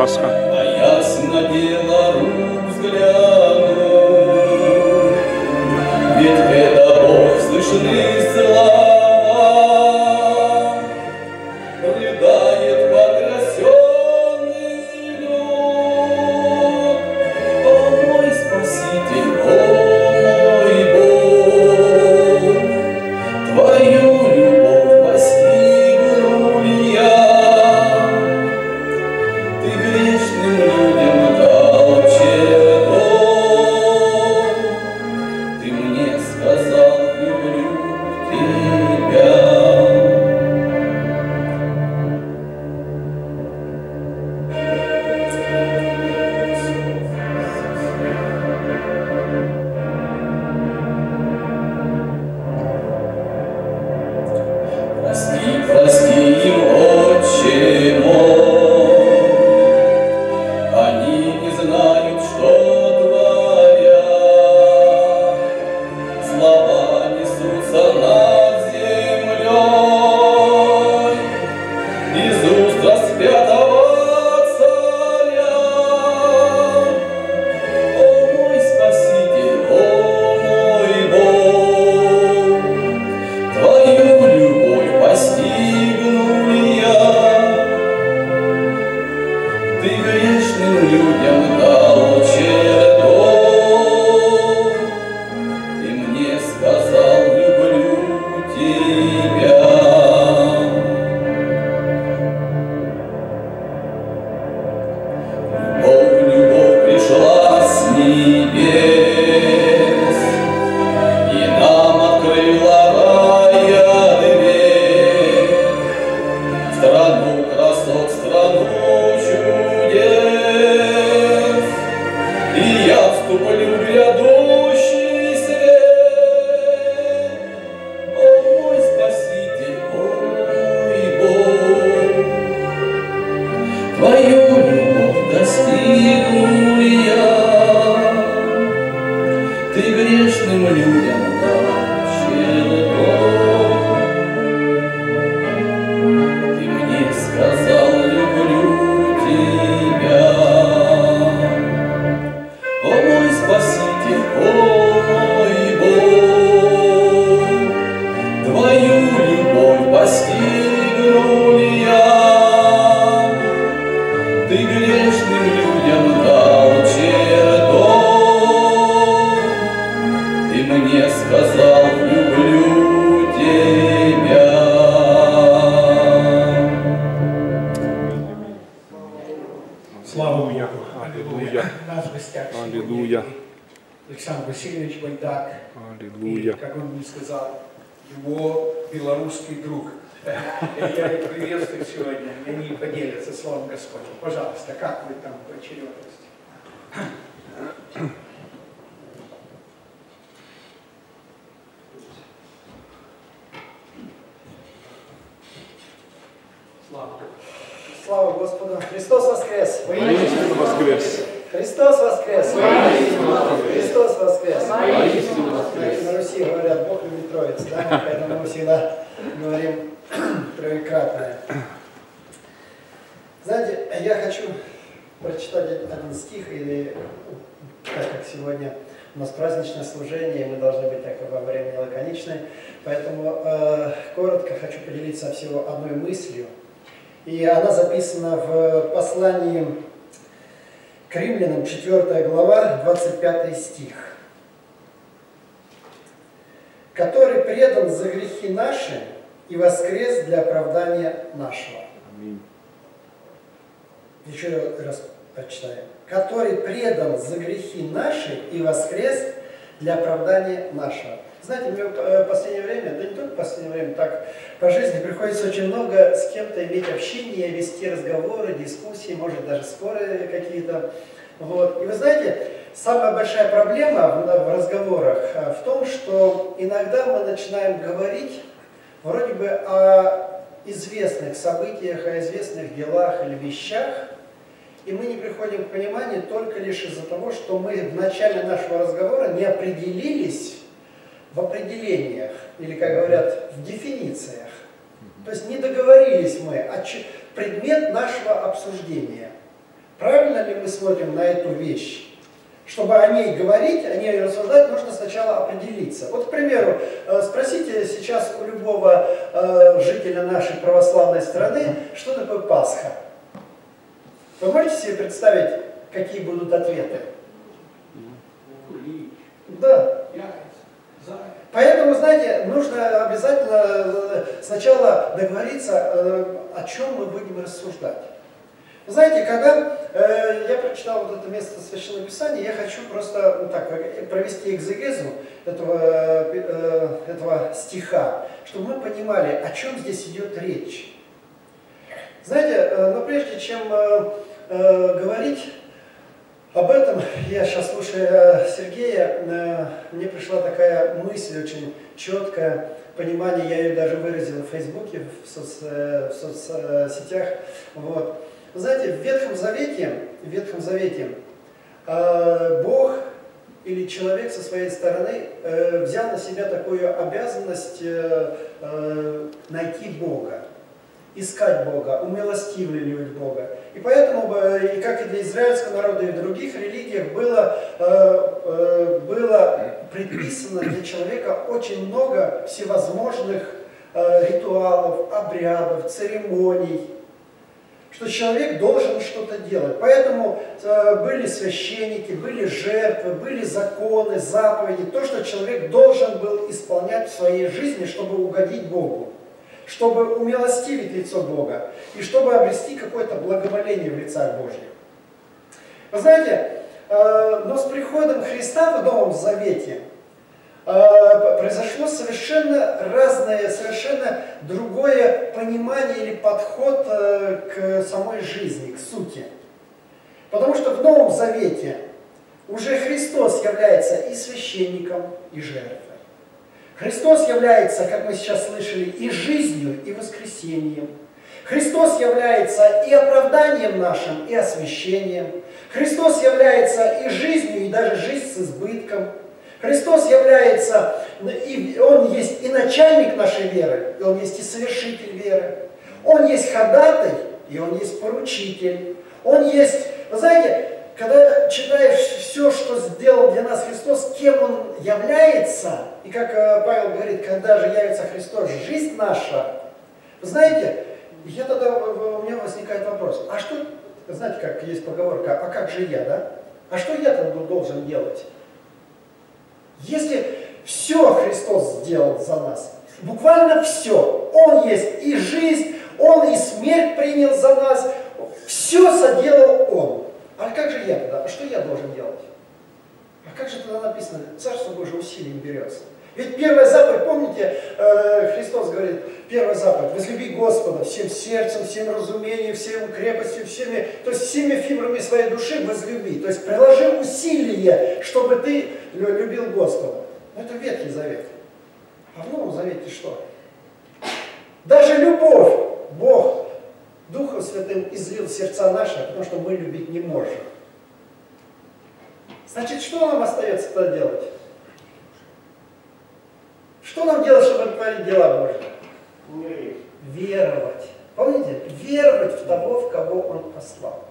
Пасха. А ясно Беларусь взгляну, ведь это Бог слышны слова, рыдает потрясенный люд. О мой Спаситель, о мой Бог, Твою любовь постигну ли я? Ты грешным людям дал чертог, Ты мне сказал, люблю тебя. Прости, прости им, Отче мой, они не знают, что творят. Слова несутся над землей из уст распятого царя. О мой Спаситель, о мой Бог, Твою любовь постигну ли я? Ты грешным людям дал чертог, Ты мне сказал, люблю тебя. Любовь, любовь пришла с небес и нам открыла рая дверь, страну красот, страну чудес. И я вступлю в грядущий свет. О мой Спаситель, о мой Бог, Твою любовь достигну ли я? Ты грешным людям дал чертог, Ты мне сказал, люблю тебя. О мой Спаситель, о мой Бог, Твою любовь постигну ли я? Ты грешным людям дал чертог, Ты мне сказал, люблю тебя. Слава Богу! Аллилуйя. У нас в гостях Аллилуйя. сегодня Александр Васильевич Байдак. И, Аллилуйя. как он мне сказал, его белорусский друг. Я их приветствую сегодня, и они поделятся словом Господним. Пожалуйста, как вы там по очередности? Слава Господу! Христос воскрес! Воистину воскрес! Христос воскрес! Христос воскрес! На Руси говорят, Бог любит Троицу, да? Поэтому мы всегда говорим троекратное. Знаете, я хочу прочитать один стих, или так как сегодня у нас праздничное служение, мы должны быть так во времени лаконичны, поэтому коротко хочу поделиться всего одной мыслью. И она записана в послании к Римлянам, 4 глава, 25 стих. «Который предан за грехи наши и воскрес для оправдания нашего». Аминь. Еще раз прочитаем. «Который предан за грехи наши и воскрес для оправдания нашего». Знаете, мне в последнее время, да не только в последнее время, так по жизни приходится очень много с кем-то иметь общение, вести разговоры, дискуссии, может даже споры какие-то. Вот. И вы знаете, самая большая проблема в разговорах в том, что иногда мы начинаем говорить вроде бы о известных событиях, о известных делах или вещах, и мы не приходим к пониманию только лишь из-за того, что мы в начале нашего разговора не определились в определениях, или, как говорят, в дефинициях. То есть не договорились мы о предмет нашего обсуждения. Правильно ли мы смотрим на эту вещь? Чтобы о ней говорить, о ней рассуждать, нужно сначала определиться. Вот, к примеру, спросите сейчас у любого жителя нашей православной страны, что такое Пасха. Вы можете себе представить, какие будут ответы? Да. Поэтому, знаете, нужно обязательно сначала договориться, о чем мы будем рассуждать. Вы знаете, когда я прочитал вот это место Священного Писания, я хочу просто провести экзегезу этого стиха, чтобы мы понимали, о чем здесь идет речь. Знаете, но прежде чем говорить об этом, я сейчас слушая Сергея, мне пришла такая мысль очень четкая, понимание, я ее даже выразил в Фейсбуке, в соцсетях. Вот. Вы знаете, в Ветхом Завете Бог или человек со своей стороны взял на себя такую обязанность найти Бога, искать Бога, умилостивливать Бога. И поэтому, и как и для израильского народа, и в других религиях было предписано для человека очень много всевозможных ритуалов, обрядов, церемоний, что человек должен что-то делать. Поэтому были священники, были жертвы, были законы, заповеди, то, что человек должен был исполнять в своей жизни, чтобы угодить Богу, чтобы умилостивить лицо Бога и чтобы обрести какое-то благоволение в лицах Божьих. Вы знаете, но с приходом Христа в Новом Завете произошло совершенно разное, совершенно другое понимание или подход к самой жизни, к сути. Потому что в Новом Завете уже Христос является и священником, и жертвой. Христос является, как мы сейчас слышали, и жизнью, и воскресением. Христос является и оправданием нашим, и освящением. Христос является и жизнью, и даже жизнь с избытком. Христос является, и Он есть и начальник нашей веры, и Он есть и совершитель веры. Он есть ходатай, и Он есть поручитель. Он есть, вы знаете, когда читаешь все, что сделал для нас Христос, кем Он является, и как Павел говорит, когда же явится Христос, жизнь наша, вы знаете, я тогда, у меня возникает вопрос, а что, знаете, как есть поговорка, а как же я, да? А что я тогда должен делать? Если все Христос сделал за нас, буквально все, Он есть и жизнь, Он и смерть принял за нас, все соделал Он. А как же я тогда? А что я должен делать? А как же тогда написано, Царство Божие усилием берется? Ведь первая заповедь, помните, Христос говорит, первая заповедь, возлюби Господа всем сердцем, всем разумением, всем крепостью, то есть всеми фибрами своей души возлюби. То есть приложи усилие, чтобы ты любил Господа. Но это Ветхий Завет. А в Новом Завете что? Даже любовь Бог Духом Святым излил в сердца наши, потому что мы любить не можем. Значит, что нам остается тогда делать? Что нам делать, чтобы творить дела Божьи? Веровать. Помните? Веровать в того, в кого Он послал.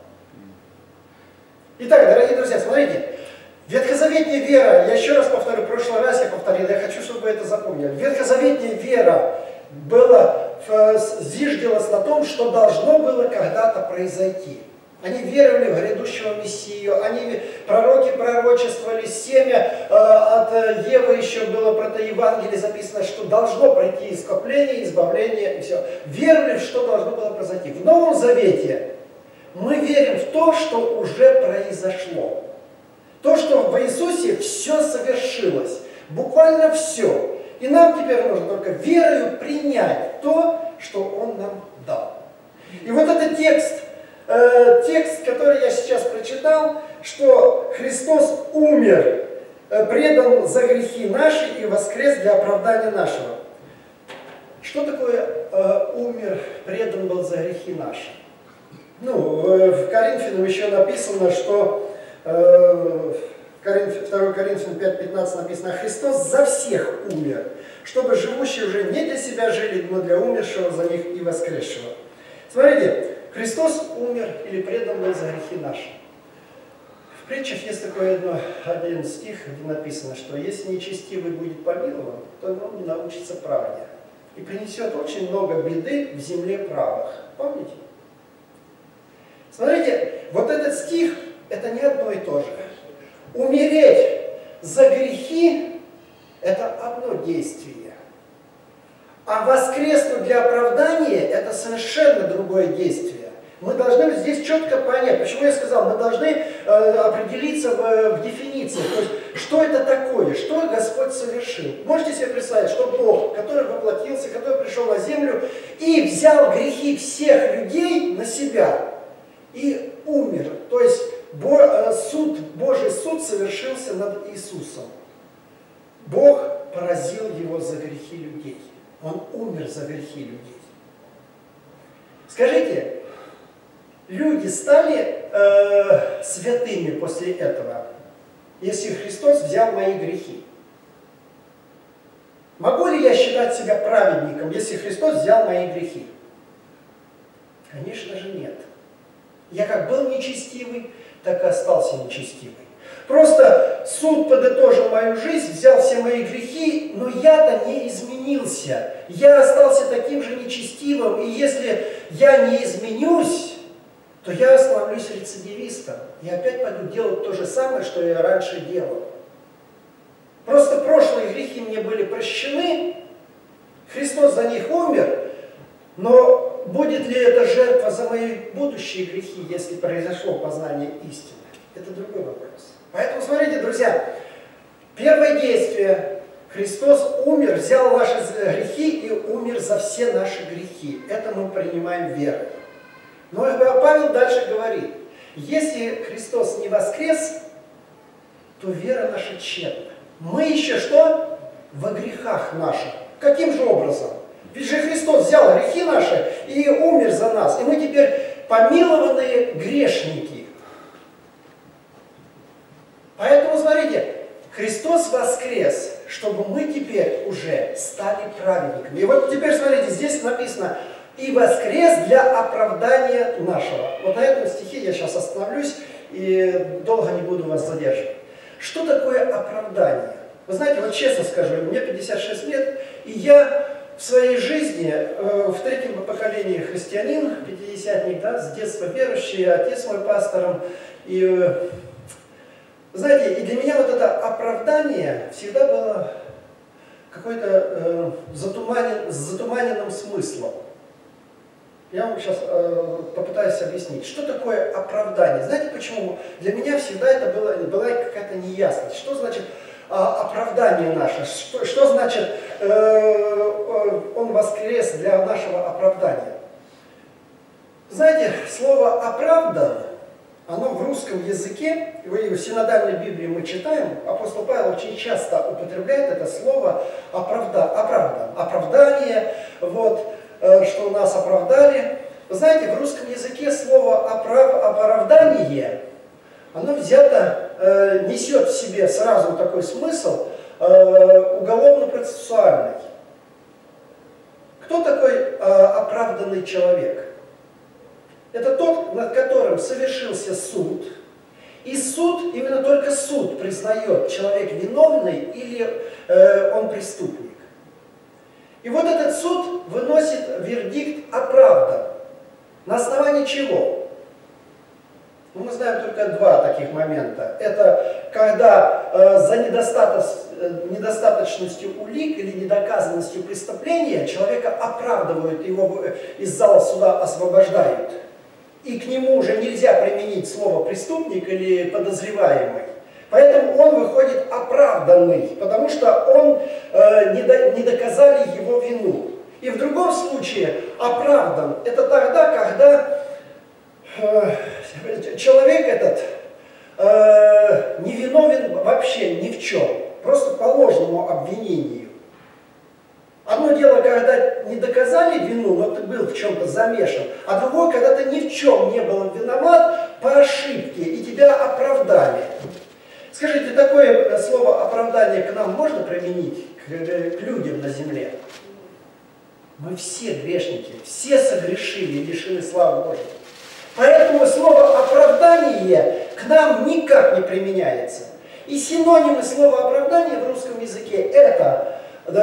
Итак, дорогие друзья, смотрите. Ветхозаветная вера, я еще раз повторю, в прошлый раз я повторил, я хочу, чтобы вы это запомнили. Ветхозаветная вера зиждилась на том, что должно было когда-то произойти. Они веровали в грядущего Мессию, пророки пророчествовали, семя от Евы еще было протоевангелие записано, что должно пройти искупление, избавление и все. Веровали, что должно было произойти. В Новом Завете мы верим в то, что уже произошло. То, что в Иисусе все совершилось. Буквально все. И нам теперь нужно только верою принять то, что Он нам дал. И вот этот текст, который я сейчас прочитал, что Христос умер, предан за грехи наши и воскрес для оправдания нашего. Что такое умер, предан был за грехи наши? В Коринфянам еще написано, что 2 Коринфянам 5:15 написано, Христос за всех умер, чтобы живущие уже не для себя жили, но для умершего за них и воскресшего. Смотрите, Христос умер или предан был за грехи наши. В притчах есть такой один стих, где написано, что если нечестивый будет помилован, то он не научится правде и принесет очень много беды в земле правых. Помните? Смотрите, вот этот стих, это не одно и то же. Умереть за грехи – это одно действие. А воскреснуть для оправдания – это совершенно другое действие. Мы должны здесь четко понять, почему я сказал, мы должны определиться в дефиниции, то есть, что это такое, что Господь совершил. Можете себе представить, что Бог, который воплотился, который пришел на землю и взял грехи всех людей на себя и умер. То есть Божий суд совершился над Иисусом. Бог поразил его за грехи людей. Он умер за грехи людей. Скажите, люди стали святыми после этого, если Христос взял мои грехи? Могу ли я считать себя праведником, если Христос взял мои грехи? Конечно же нет. Я как был нечестивый, так и остался нечестивый. Просто суд подытожил мою жизнь, взял все мои грехи, но я-то не изменился. Я остался таким же нечестивым, и если я не изменюсь, то я становлюсь рецидивистом. И опять пойду делать то же самое, что я раньше делал. Просто прошлые грехи мне были прощены, Христос за них умер, но будет ли это жертва за мои будущие грехи, если произошло познание истины? Это другой вопрос. Поэтому смотрите, друзья, первое действие. Христос умер, взял наши грехи и умер за все наши грехи. Это мы принимаем верой. Но Павел дальше говорит, если Христос не воскрес, то вера наша тщетна. Мы еще что? Во грехах наших. Каким же образом? Ведь же Христос взял грехи наши и умер за нас. И мы теперь помилованные грешники. Поэтому, смотрите, Христос воскрес, чтобы мы теперь уже стали праведниками. И вот теперь, смотрите, здесь написано, и воскрес для оправдания нашего. Вот на этом стихе я сейчас остановлюсь и долго не буду вас задерживать. Что такое оправдание? Вы знаете, вот честно скажу, мне 56 лет, и я в своей жизни, в третьем поколении христианин, пятидесятник, да, с детства верующий, отец мой пастором, и знаете, и для меня вот это оправдание всегда было какой-то с затуманенным смыслом. Я вам сейчас попытаюсь объяснить, что такое оправдание. Знаете почему? Для меня всегда это была какая-то неясность. Что значит оправдание наше? Что значит он воскрес для нашего оправдания? Знаете, слово «оправдан», оно в русском языке, и в синодальной Библии мы читаем, апостол Павел очень часто употребляет это слово оправдан, оправдание, вот, что нас оправдали. Вы знаете, в русском языке слово оправдание, оно взято, несет в себе сразу такой смысл уголовно-процессуальный. Кто такой оправданный человек? Это тот, над которым совершился суд. И суд, именно только суд признает, человек виновный или он преступник. И вот этот суд выносит вердикт оправдан. На основании чего? Ну, мы знаем только два таких момента. Это когда за недостаточностью улик или недоказанностью преступления человека оправдывают, его из зала суда освобождают. И к нему уже нельзя применить слово «преступник» или «подозреваемый». Поэтому он выходит оправданный, потому что он не доказали его вину. И в другом случае оправдан – это тогда, когда человек этот не виновен вообще ни в чем, просто по ложному обвинению. Одно дело, когда не доказали вину, но ты был в чем-то замешан, а другое, когда ты ни в чем не был виноват по ошибке, и тебя оправдали. Скажите, такое слово «оправдание» к нам можно применить, к людям на земле? Мы все грешники, все согрешили и лишены славы Божьей. оправдание к нам никак не применяется. И синонимы слова оправдание в русском языке это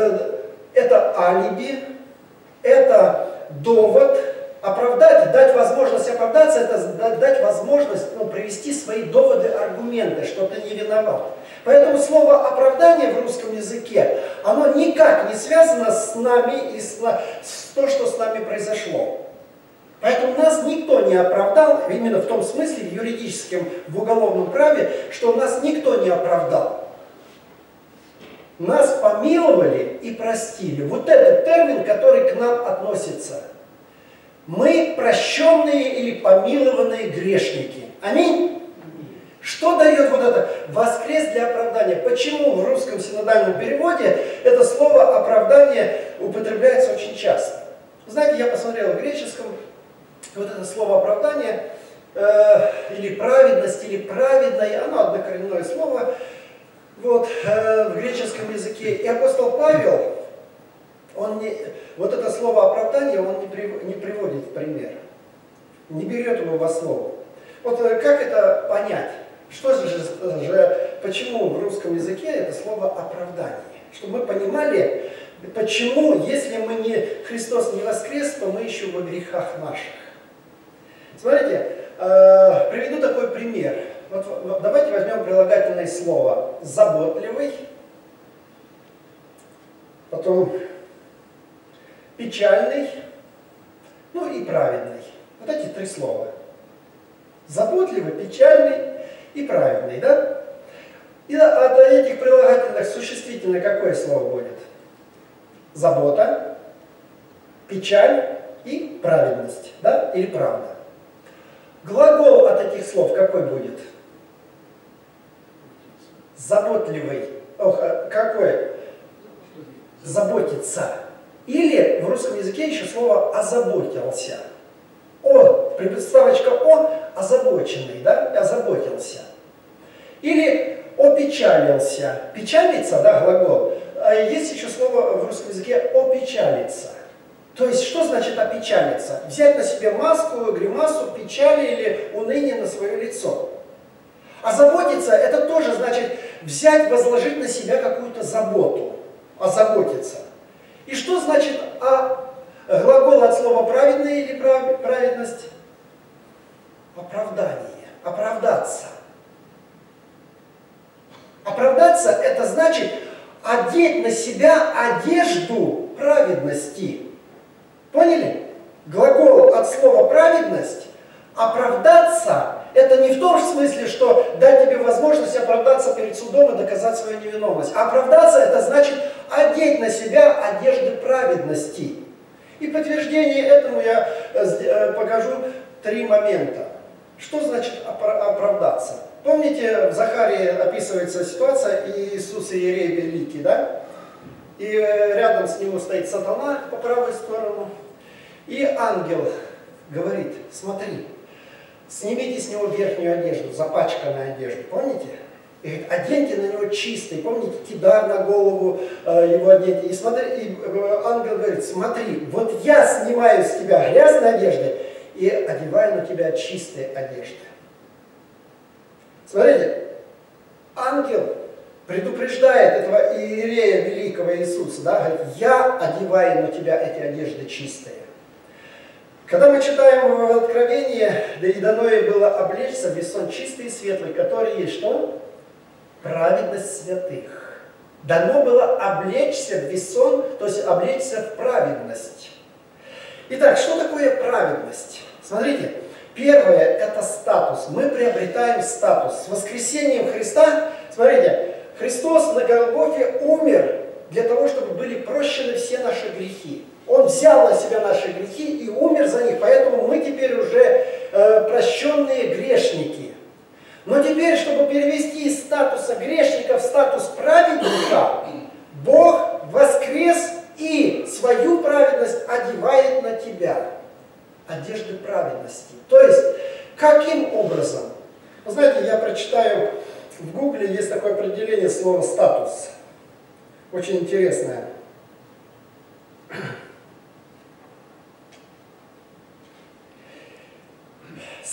алиби, это довод. Оправдать, дать возможность оправдаться, это дать возможность привести свои доводы, аргументы, что ты не виноват. Поэтому слово оправдание в русском языке, оно никак не связано с нами и с то, что с нами произошло. Поэтому нас никто не оправдал, именно в том смысле, в юридическом, в уголовном праве, что нас никто не оправдал. Нас помиловали и простили. Вот этот термин, который к нам относится. Мы прощенные или помилованные грешники. Аминь. Что дает вот это воскрес для оправдания? Почему в русском синодальном переводе это слово оправдание употребляется очень часто? Знаете, я посмотрел в греческом, вот это слово оправдание, или праведность, или праведное, оно однокоренное слово, вот, в греческом языке. И апостол Павел, вот это слово оправдание он не приводит в пример, не берет его в основу. Вот как это понять? Что же, почему в русском языке это слово оправдание? Чтобы мы понимали, почему, если Христос не воскрес, то мы еще во грехах наших. Смотрите, приведу такой пример. Вот, давайте возьмем прилагательное слово заботливый, потом печальный, ну и праведный. Вот эти три слова. Заботливый, печальный и праведный, да? И от этих прилагательных существительное какое слово будет? Забота, печаль и праведность, да? Или правда. Глагол от этих слов какой будет? Заботливый. Какой? Заботиться. Или в русском языке еще слово «озаботился». Приставочка «о» – озабоченный, да? Озаботился. Или «опечалился». Печалиться, да, глагол. А есть еще слово в русском языке «опечалиться». То есть, что значит опечалиться? Взять на себе маску, гримасу, печали или уныние на свое лицо. А заботиться – это тоже значит взять, возложить на себя какую-то заботу. Озаботиться. И что значит глагол от слова праведный или праведность? Оправдание. Оправдаться. Оправдаться – это значит одеть на себя одежду праведности. Поняли? Глагол от слова праведность, оправдаться – это не в том смысле, что дать тебе возможность оправдаться перед судом и доказать свою невиновность. Оправдаться – это значит одеть на себя одежды праведности. И подтверждение этому я покажу три момента. Что значит оправдаться? Помните, в Захарии описывается ситуация, Иисус Иерей Великий, да? И рядом с него стоит сатана по правой стороне. И ангел говорит: смотри, снимите с него верхнюю одежду, запачканную одежду, помните? И говорит: оденьте на него чистый, помните, кидар на голову его оденьте. И, смотри, ангел говорит: смотри, вот я снимаю с тебя грязные одежды и одеваю на тебя чистые одежды. Смотрите, ангел предупреждает этого иерея великого Иисуса, да, говорит: я одеваю на тебя эти одежды чистые. Когда мы читаем в Откровении: да и дано ей было облечься в весон чистый и светлый, который есть что? Праведность святых. Дано было облечься в весон, то есть облечься в праведность. Итак, что такое праведность? Смотрите, первое – это статус. Мы приобретаем статус. С воскресением Христа, смотрите, Христос на Голгофе умер для того, чтобы были прощены все наши грехи. Он взял на себя наши грехи и умер за них, поэтому мы теперь уже прощенные грешники. Но теперь, чтобы перевести из статуса грешника в статус праведника, Бог воскрес и свою праведность одевает на тебя. Одежды праведности. То есть, каким образом? Вы знаете, я прочитаю, в Гугле есть такое определение слова «статус». Очень интересное.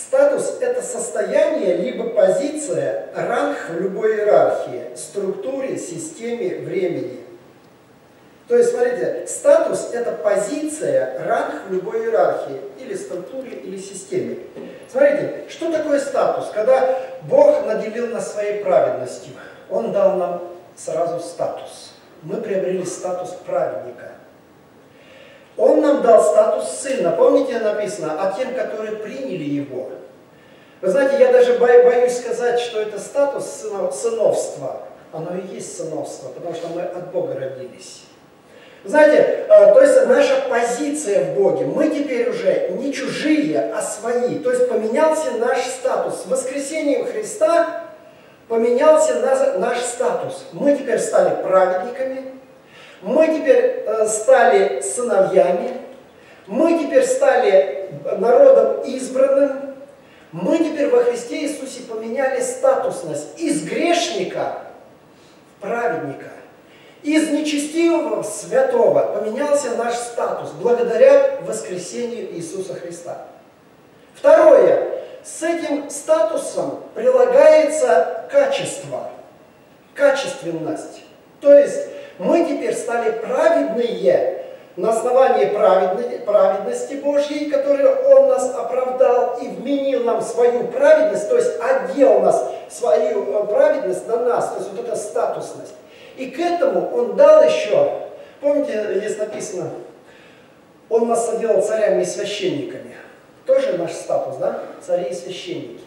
Статус – это состояние, либо позиция, ранг в любой иерархии, структуре, системе, времени. То есть, смотрите, статус – это позиция, ранг в любой иерархии, или структуре, или системе. Смотрите, что такое статус? Когда Бог наделил нас своей праведностью, Он дал нам сразу статус. Мы приобрели статус праведника. Он нам дал статус сына. Помните, написано, а тем, которые приняли его. Вы знаете, я даже боюсь сказать, что это статус сыновства. Оно и есть сыновство, потому что мы от Бога родились. Знаете, то есть наша позиция в Боге. Мы теперь уже не чужие, а свои. То есть поменялся наш статус. С воскресением Христа поменялся наш статус. Мы теперь стали праведниками. Мы теперь стали сыновьями, мы теперь стали народом избранным, мы теперь во Христе Иисусе поменяли статусность из грешника в праведника, из нечестивого в святого поменялся наш статус благодаря воскресению Иисуса Христа. Второе, с этим статусом прилагается качество, качественность, то есть мы теперь стали праведные на основании праведности Божьей, которую Он нас оправдал и вменил нам свою праведность, то есть одел нас, свою праведность на нас, то есть вот эта статусность. И к этому Он дал еще, помните, есть написано, Он нас соделал царями и священниками. Тоже наш статус, да? Цари и священники.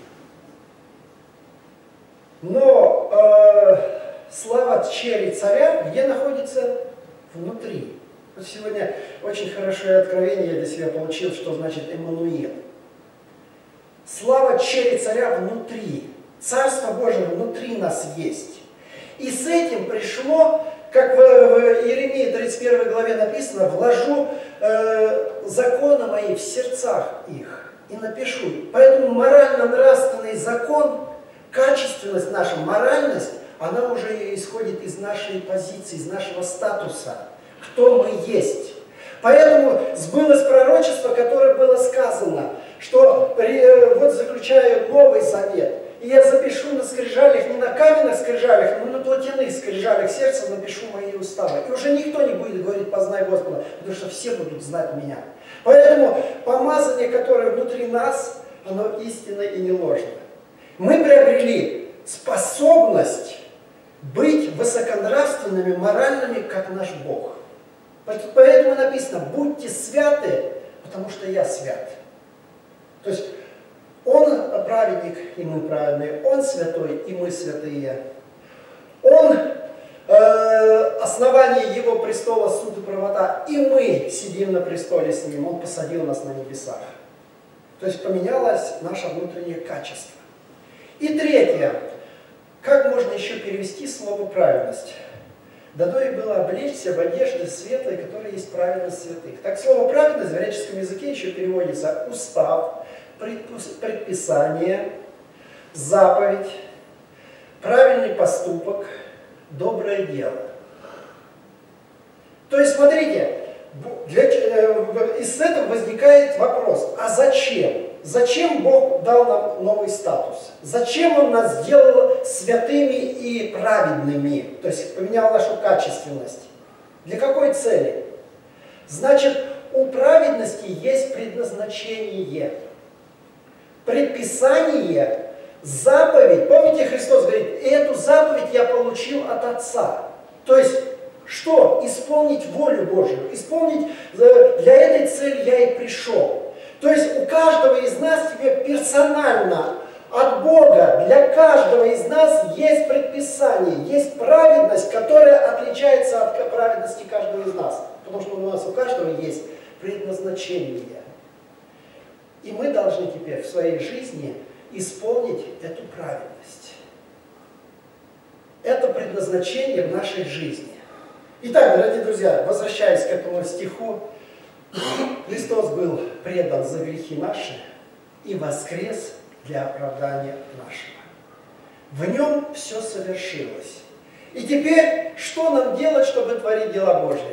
Но слава чери царя где находится? Внутри. Вот сегодня очень хорошее откровение я для себя получил, что значит Эммануил. Слава чери царя внутри. Царство Божие внутри нас есть. И с этим пришло, как в Иеремии 31 главе написано, вложу законы мои в сердцах их и напишу. Поэтому морально-нравственный закон, качественность наша, моральность, она уже исходит из нашей позиции, из нашего статуса, кто мы есть. Поэтому сбылось пророчество, которое было сказано, что вот заключаю Новый Завет, и я запишу на скрижалях, не на каменных скрижалях, но на плотяных скрижалях сердца напишу мои уставы. И уже никто не будет говорить «познай Господа», потому что все будут знать меня. Поэтому помазание, которое внутри нас, оно истинно и не ложно. Мы приобрели способность быть высоконравственными, моральными, как наш Бог. Поэтому написано, будьте святы, потому что я свят. То есть Он праведник, и мы праведные, Он святой, и мы святые. Он основание Его престола, суд и правота, и мы сидим на престоле с Ним, Он посадил нас на небесах. То есть поменялось наше внутреннее качество. И третье. Как можно еще перевести слово «праведность»? Дано было облечься в одежды светлые, которые есть праведность святых. Так слово «праведность» в греческом языке еще переводится устав, предписание, заповедь, правильный поступок, доброе дело. То есть, смотрите, из этого возникает вопрос, а зачем? Зачем Бог дал нам новый статус? Зачем Он нас сделал святыми и праведными? То есть поменял нашу качественность. Для какой цели? Значит, у праведности есть предназначение. Предписание, заповедь. Помните, Христос говорит, эту заповедь я получил от Отца. То есть, что? Исполнить волю Божию. Исполнить, для этой цели я и пришел. То есть у каждого из нас тебе персонально от Бога, для каждого из нас есть предписание, есть праведность, которая отличается от праведности каждого из нас. Потому что у нас у каждого есть предназначение. И мы должны теперь в своей жизни исполнить эту праведность. Это предназначение в нашей жизни. Итак, дорогие друзья, возвращаясь к этому стиху, Христос был предан за грехи наши и воскрес для оправдания нашего. В Нем все совершилось. И теперь, что нам делать, чтобы творить дела Божьи?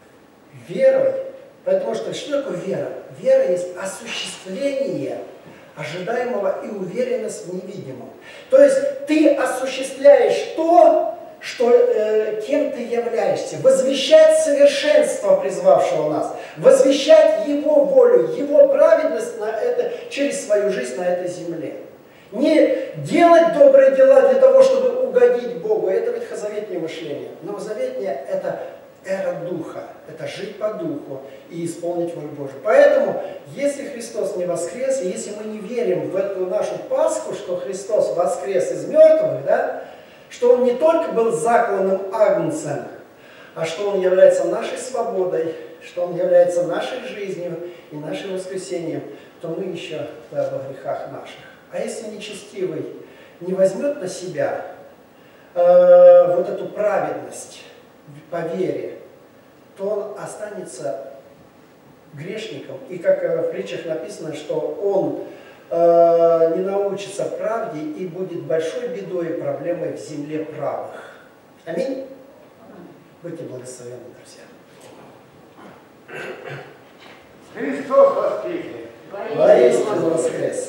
Верой. Потому что такое вера? Вера есть осуществление ожидаемого и уверенность в невидимом. То есть ты осуществляешь то, кем ты являешься. Возвещать совершенство призвавшего нас. Возвещать Его волю, Его праведность через свою жизнь на этой земле. Не делать добрые дела для того, чтобы угодить Богу. Это ветхозаветное мышление. Новозаветное – это эра Духа. Это жить по Духу и исполнить волю Божию. Поэтому, если Христос не воскрес, и если мы не верим в эту нашу Пасху, что Христос воскрес из мертвых, да, что Он не только был закланным агнцем, а что Он является нашей свободой, что Он является нашей жизнью и нашим воскресением, то мы еще во грехах наших. А если нечестивый не возьмет на себя вот эту праведность по вере, то он останется грешником. И как в притчах написано, что он не научится правде и будет большой бедой и проблемой в земле правых. Аминь. Будьте благословенны, друзья. Христос воскресе! Воистину воскрес!